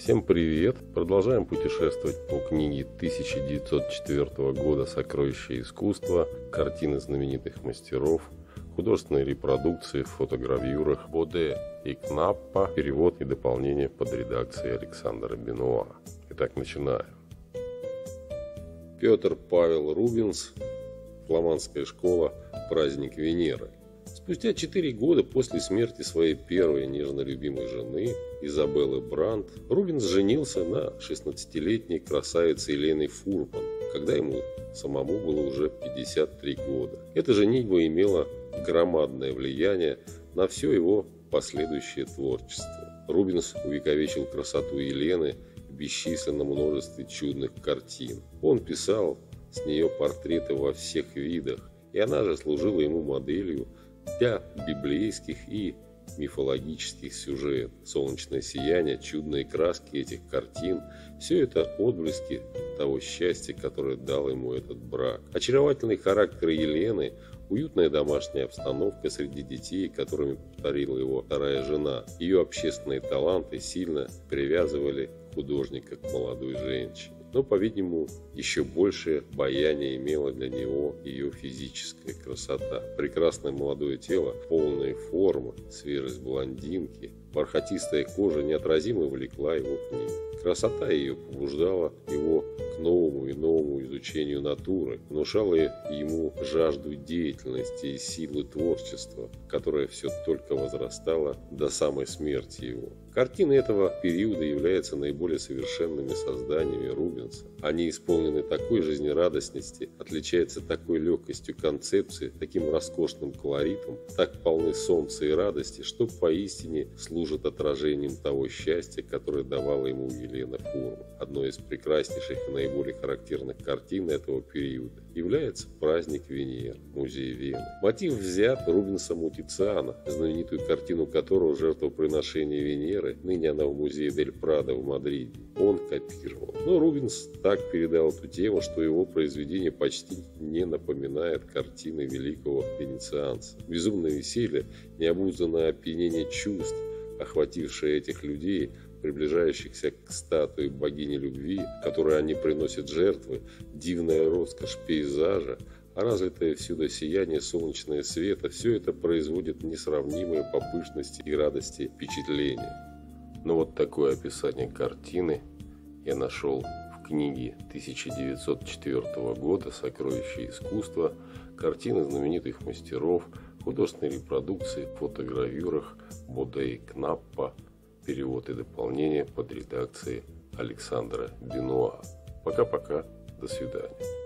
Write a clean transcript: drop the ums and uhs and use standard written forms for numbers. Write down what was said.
Всем привет! Продолжаем путешествовать по книге 1904 года «Сокровища искусства», картины знаменитых мастеров, художественные репродукции в фотогравюрах Боде и Кнаппа, перевод и дополнение под редакцией Александра Бенуа. Итак, начинаем. Петр Павел Рубенс, фламандская школа, праздник Венеры. Спустя 4 года после смерти своей первой нежно любимой жены, Изабеллы Брандт, Рубенс женился на 16-летней красавице Елене Фурман, когда ему самому было уже 53 года. Эта женитьба имела громадное влияние на все его последующее творчество. Рубенс увековечил красоту Елены в бесчисленном множестве чудных картин. Он писал с нее портреты во всех видах, и она же служила ему моделью для библейских и мифологических сюжетов. Солнечное сияние, чудные краски этих картин – все это отблески того счастья, которое дал ему этот брак. Очаровательный характер Елены, уютная домашняя обстановка среди детей, которыми повторила его вторая жена, ее общественные таланты сильно привязывали художника к молодой женщине. Но, по-видимому, еще большее обаяние имела для него ее физическая красота. Прекрасное молодое тело, полная форма, свежесть блондинки, бархатистая кожа неотразимо влекла его к ней. Красота ее побуждала его к новому и новому изучению натуры, внушала ему жажду деятельности и силы творчества, которая все только возрастала до самой смерти его. Картины этого периода являются наиболее совершенными созданиями Рубенса. Они исполнены такой жизнерадостности, отличаются такой легкостью концепции, таким роскошным колоритом, так полны солнца и радости, что поистине служат отражением того счастья, которое давала ему Елена Фурман. Одной из прекраснейших и наиболее характерных картин этого периода является «Праздник Венеры» музея Вены. Мотив взят Рубенсом у Тициана, знаменитую картину которого «Жертвоприношение Венеры», ныне она в музее Дель Прадо в Мадриде, он копировал. Но Рубенс так передал эту тему, что его произведение почти не напоминает картины великого венецианца. Безумное веселье, необузданное опьянение чувств, охватившее этих людей, приближающихся к статуе богини любви, которой они приносят жертвы, дивная роскошь пейзажа, а развитое всюду сияние солнечного света – все это производит несравнимые по пышности и радости впечатления. Но вот такое описание картины я нашел в книге 1904 года «Сокровища искусства», картины знаменитых мастеров, художественные репродукции в фотогравюрах Боде и Кнаппа, перевод и дополнение под редакцией Александра Бенуа. Пока-пока, до свидания.